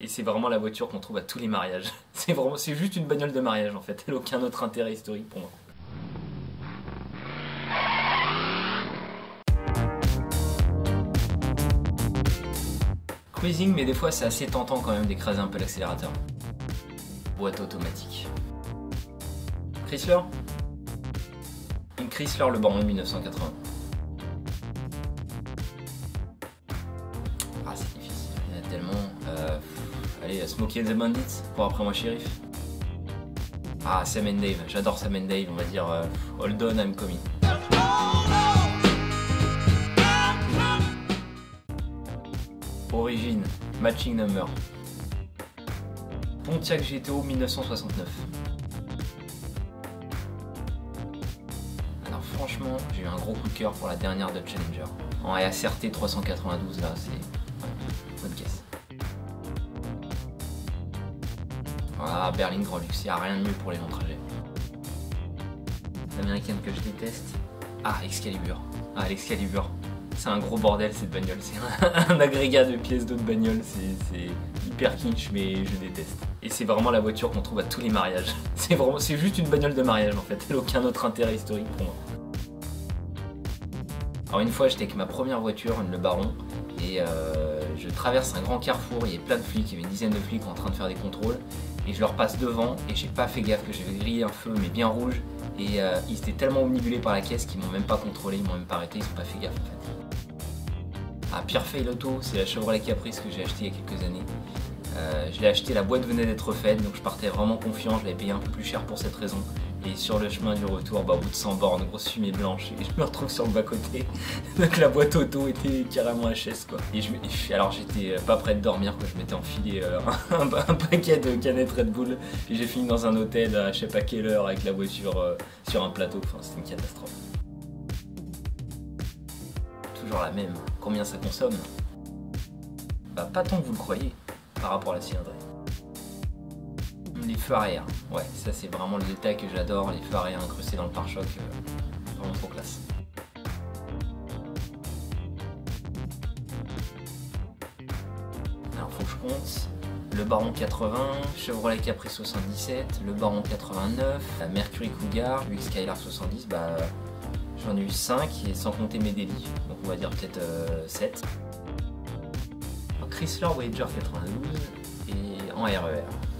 Et c'est vraiment la voiture qu'on trouve à tous les mariages. C'est juste une bagnole de mariage en fait, elle n'a aucun autre intérêt historique pour moi. Cruising, mais des fois c'est assez tentant quand même d'écraser un peu l'accélérateur. Boîte automatique. Chrysler. Une Chrysler Le Baron 1980. Ah c'est difficile, il y en a tellement. Allez, Smokey and the Bandits pour Après moi shérif. Ah, Sam and Dave, j'adore Sam and Dave, on va dire Hold on, I'm coming. Origine, Matching Number. Pontiac GTO 1969. Alors franchement, j'ai eu un gros coup de cœur pour la dernière Dodge Challenger. En ACRT 392 là, c'est bonne caisse. Ah, berline Grand Luxe, il n'y a rien de mieux pour les longs trajets. L'américaine que je déteste. Ah, Excalibur. Ah, l'Excalibur. C'est un gros bordel cette bagnole, c'est un agrégat de pièces d'autres bagnoles, c'est hyper kitsch mais je déteste. Et c'est vraiment la voiture qu'on trouve à tous les mariages. C'est juste une bagnole de mariage en fait, elle n'a aucun autre intérêt historique pour moi. Alors une fois j'étais avec ma première voiture, une Le Baron, et je traverse un grand carrefour, il y avait plein de flics, il y avait une dizaine de flics en train de faire des contrôles, et je leur passe devant et j'ai pas fait gaffe que j'avais grillé un feu mais bien rouge, et ils étaient tellement omnibulés par la caisse qu'ils m'ont même pas contrôlé, ils m'ont même pas arrêté, ils ont pas fait gaffe en fait. Ah, pire fail auto, c'est la Chevrolet Caprice que j'ai acheté il y a quelques années. Je l'ai acheté, la boîte venait d'être faite, donc je partais vraiment confiant, je l'avais payé un peu plus cher pour cette raison. Et sur le chemin du retour, au bout de 100 bornes, grosse fumée blanche, et je me retrouve sur le bas-côté. Donc la boîte auto était carrément HS quoi. Alors j'étais pas prêt de dormir, quoi. Je m'étais enfilé un paquet de canettes Red Bull, puis j'ai fini dans un hôtel à je sais pas quelle heure avec la voiture sur un plateau, enfin c'était une catastrophe. Toujours la même. Combien ça consomme? Bah pas tant que vous le croyez par rapport à la cylindrée. Les feux arrière, ouais, ça c'est vraiment le détail que j'adore, les feux arrière incrustés dans le pare-choc, vraiment trop classe. Alors faut que je compte. Le Baron 80, Chevrolet Caprice 77, le Baron 89, la Mercury Cougar, UX Skylark 70, bah j'en ai eu 5 et sans compter mes délits, donc on va dire peut-être 7. Chrysler Voyager 92 et en RER.